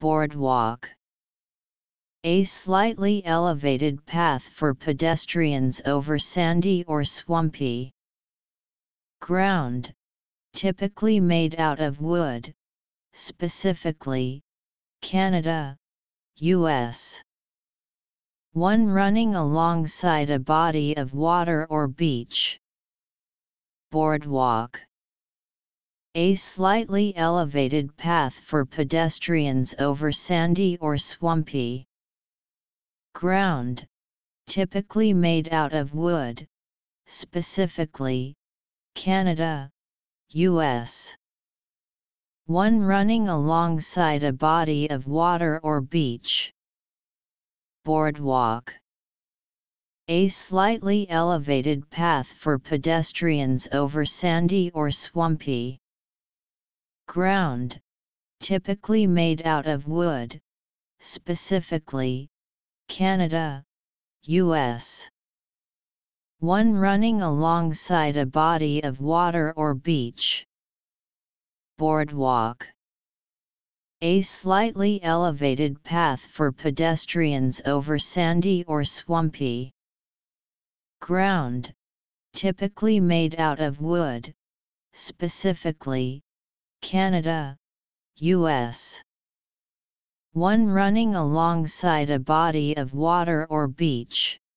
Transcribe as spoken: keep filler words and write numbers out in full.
Boardwalk. A slightly elevated path for pedestrians over sandy or swampy ground, typically made out of wood, specifically, Canada, U S One running alongside a body of water or beach. Boardwalk. A slightly elevated path for pedestrians over sandy or swampy ground, typically made out of wood, specifically, Canada, U S One running alongside a body of water or beach. Boardwalk. A slightly elevated path for pedestrians over sandy or swampy ground, typically made out of wood, specifically, Canada, U S One running alongside a body of water or beach. Boardwalk. A slightly elevated path for pedestrians over sandy or swampy ground, typically made out of wood, specifically, Canada, U S One running alongside a body of water or beach.